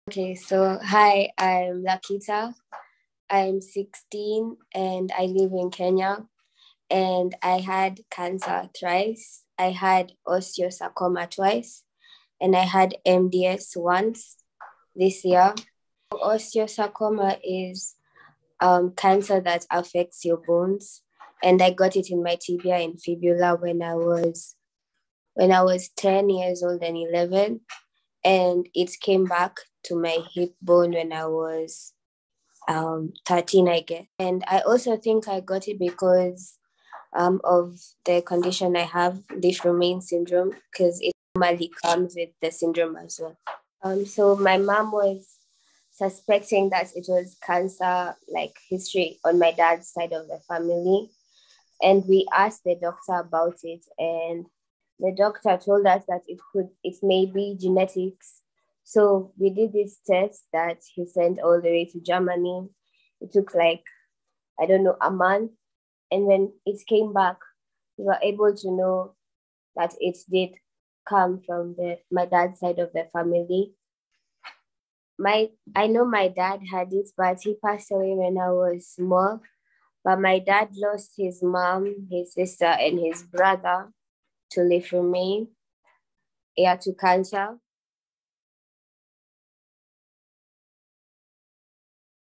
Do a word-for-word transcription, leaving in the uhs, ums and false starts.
Okay, so hi, I'm Lakita. I'm sixteen and I live in Kenya. And I had cancer thrice. I had osteosarcoma twice, and I had M D S once this year. Osteosarcoma is um, cancer that affects your bones, and I got it in my tibia and fibula when I was when I was ten years old and eleven, and it came back to my hip bone when I was um, thirteen, I guess. And I also think I got it because um, of the condition I have, leaf remain syndrome, because it normally comes with the syndrome as well. Um, so my mom was suspecting that it was cancer, like history on my dad's side of the family. And we asked the doctor about it, and the doctor told us that it could, it may be genetics. So we did this test that he sent all the way to Germany. It took like, I don't know, a month. And when it came back, we were able to know that it did come from the my dad's side of the family. My I know my dad had it, but he passed away when I was small. But my dad lost his mom, his sister, and his brother to leukemia, yeah, to cancer.